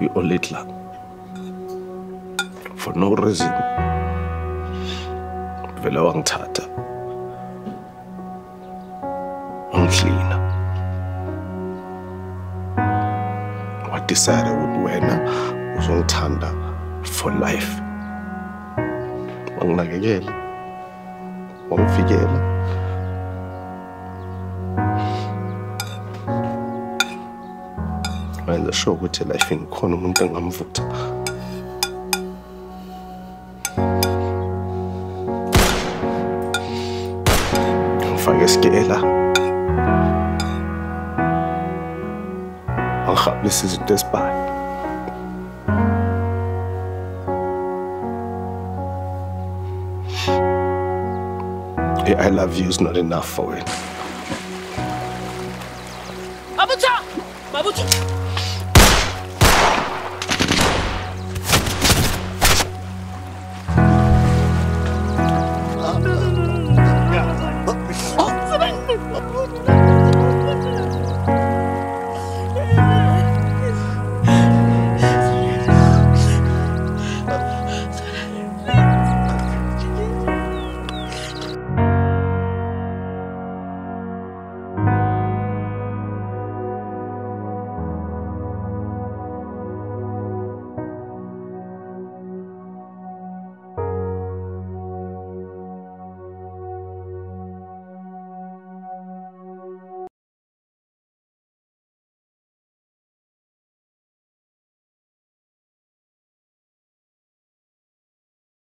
Olitla. For no reason. Vele wangithatha. Wangihlina. Wadecide ukuthi wena uzongithanda for life. Wanginakekela. Wangivikela. Wenza sure ukuthi life ngikhona umuntu engamvutha. Ngifake isikela. Angihambisa izinto ezibhali. I love you is not enough for it. Mabutho! Mabutho!